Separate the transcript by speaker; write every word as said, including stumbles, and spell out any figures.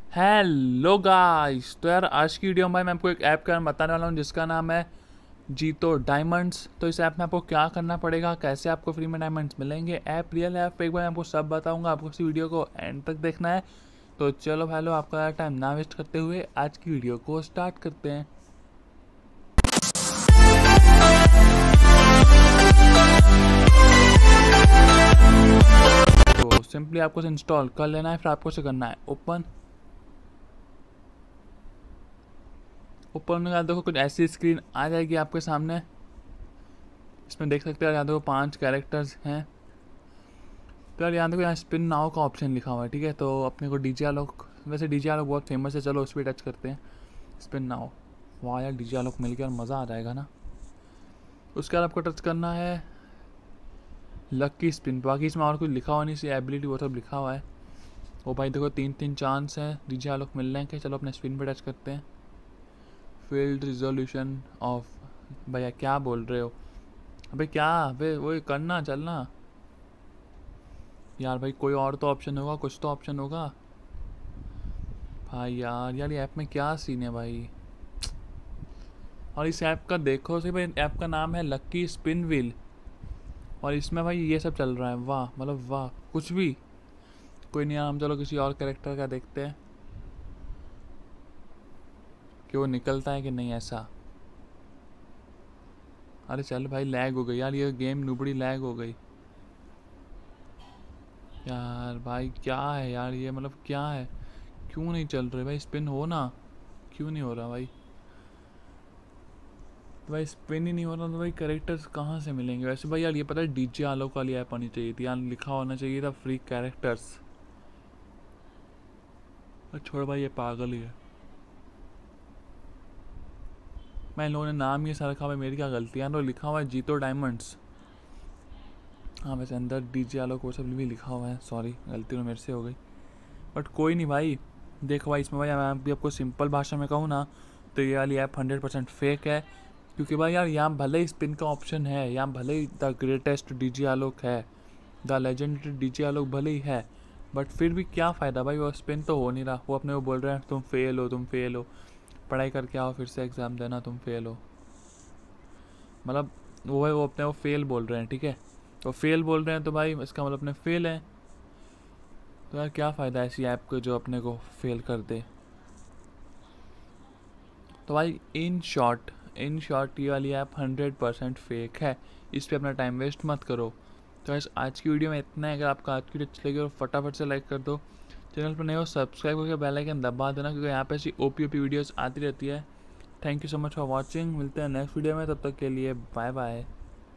Speaker 1: Hello guys. तो यार आज की वीडियो में भाई मैं आपको एक ऐप के बारे में बताने वाला हूँ जिसका नाम है जीतो डायमंड्स। तो इस ऐप में आपको क्या करना पड़ेगा, कैसे आपको फ्री में डायमंड्स मिलेंगे, ऐप रियल ऐप एक बार आपको सब बताऊंगा। आपको इस वीडियो को एंड तक देखना है। तो चलो हेलो, आपका टाइम ना वेस्ट करते हुए आज की वीडियो को स्टार्ट करते हैं। तो सिंपली आपको इंस्टॉल कर लेना है, फिर आपको से करना है ओपन। ऊपर में यहाँ देखो कुछ ऐसी स्क्रीन आ जाएगी आपके सामने। इसमें देख सकते हो यहाँ देखो पांच कैरेक्टर्स हैं। तो यार यहाँ देखो यहाँ स्पिन नाउ का ऑप्शन लिखा हुआ है, ठीक है। तो अपने को डीजे आलोक, वैसे डीजे आलोक बहुत फेमस है, चलो उस पर टच करते हैं। स्पिन नाउ, वाह यार डीजे आलोक मिल गया और मज़ा आ जाएगा ना। उसके बाद आपको टच करना है लक्की स्पिन। बाकी इसमें और कुछ लिखा हुआ नहीं, सी एबिलिटी वो सब लिखा हुआ है। वो भाई देखो तीन तीन चांस है डीजे आलोक मिलने के। चलो अपने स्पिन पे टच करते हैं। फील्ड रिजोल्यूशन ऑफ, भैया क्या बोल रहे हो अबे, क्या अबे वो करना चलना यार। भाई कोई और तो ऑप्शन होगा, कुछ तो ऑप्शन होगा भाई। यार यार ये ऐप में क्या सीन है भाई। और इस ऐप का देखो सही भाई, ऐप का नाम है लक्की स्पिन व्हील और इसमें भाई ये सब चल रहा है। वाह मतलब वाह, कुछ भी कोई नहीं। हम चलो किसी और कैरेक्टर का देखते हैं कि वो निकलता है कि नहीं ऐसा। अरे चल भाई, लैग हो गई यार, ये गेम नुबड़ी लैग हो गई यार। भाई क्या है यार ये, मतलब क्या है, क्यों नहीं चल रहे भाई। स्पिन हो ना, क्यों नहीं हो रहा भाई। तो भाई स्पिन ही नहीं हो रहा तो भाई कैरेक्टर्स कहाँ से मिलेंगे। वैसे भाई यार ये पता है डीजे आलोक वाली ऐप आनी चाहिए थी, यहाँ लिखा होना चाहिए था फ्री कैरेक्टर्स। छोड़ भाई, ये पागल ही है। मैं इन लोगों ने नाम ये सारा रखा भाई, मेरी क्या गलती है। तो लिखा हुआ है जीतो डायमंड्स। हाँ वैसे अंदर डीजे आलोक वो सब भी लिखा हुआ है, सॉरी गलती तो मेरे से हो गई। बट कोई नहीं भाई, देखो भाई इसमें भाई मैं भी आपको सिंपल भाषा में कहूँ ना तो ये वाली ऐप हंड्रेड परसेंट फेक है। क्योंकि भाई यार यहाँ भले ही स्पिन का ऑप्शन है, यहाँ भले ही द ग्रेटेस्ट डीजे आलोक है, द लेजेंडरी डीजे आलोक भले ही है, बट फिर भी क्या फ़ायदा भाई, वो स्पिन तो हो नहीं रहा। वो अपने को बोल रहे हैं तुम फेल हो, तुम फेल हो, पढ़ाई करके आओ फिर से एग्ज़ाम देना, तुम फेल हो। मतलब वो है, वो अपने वो फेल बोल रहे हैं, ठीक है। तो फेल बोल रहे हैं तो भाई इसका मतलब अपने फेल है। तो यार क्या फ़ायदा ऐसी ऐप को जो अपने को फेल कर दे। तो भाई इन शॉर्ट इन शॉर्ट ये वाली ऐप हंड्रेड परसेंट फेक है, इस पर अपना टाइम वेस्ट मत करो। तो बस आज की वीडियो में इतना है। अगर आपको आज की वीडियो अच्छी लगी और फटाफट से लाइक कर दो, चैनल पर नए हो सब्सक्राइब करके बेल आइकन दबा देना, क्योंकि यहाँ पे ऐसी ओपी ओपी वीडियोस आती रहती है। Thank you so much for watching, मिलते हैं नेक्स्ट वीडियो में, तब तक के लिए बाय बाय।